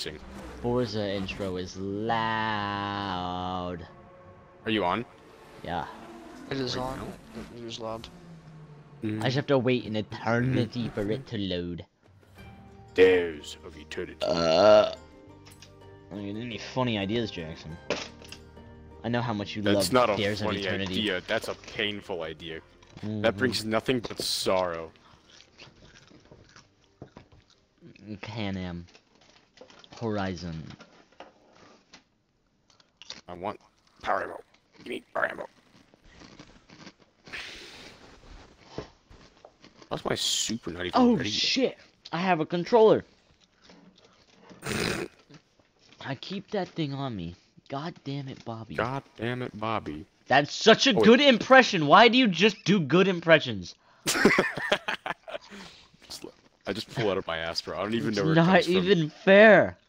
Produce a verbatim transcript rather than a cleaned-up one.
glitching. Forza intro is loud. Are you on? Yeah. It is Right on. now? It is loud. Mm. I just have to wait an eternity for it to load. Days of eternity. Uh. I mean, any funny ideas, Jackson? I know how much you That's love not a Dares of funny Eternity. idea. That's a painful idea. Mm-hmm. That brings nothing but sorrow. Can-Am. Horizon. I want power ammo. Give me power ammo. How's my super not even Oh ready yet? shit! I have a controller. I keep that thing on me. God damn it, Bobby. God damn it, Bobby. That's such a Oh, good impression. Why do you just do good impressions? I just pull it out of my ass, bro. I don't even It's know where it not comes from. even fair.